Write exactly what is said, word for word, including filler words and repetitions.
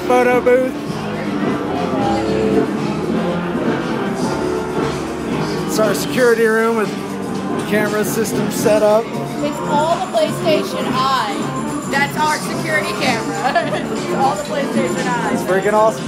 photo booth. It's our security room with camera system set up. It's all the PlayStation Eye. That's our security camera. It's all the PlayStation Eyes. It's freaking awesome.